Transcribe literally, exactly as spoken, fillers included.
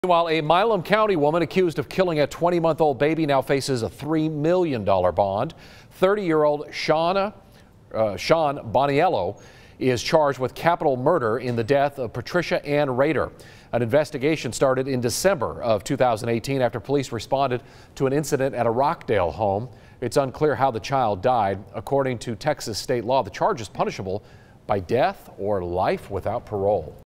Meanwhile, a Milam County woman accused of killing a twenty-month-old baby now faces a three million dollar bond. thirty-year-old Shawn, uh, Shawn Boniello is charged with capital murder in the death of Patricia Ann Rader. An investigation started in December of two thousand eighteen after police responded to an incident at a Rockdale home. It's unclear how the child died. According to Texas state law, the charge is punishable by death or life without parole.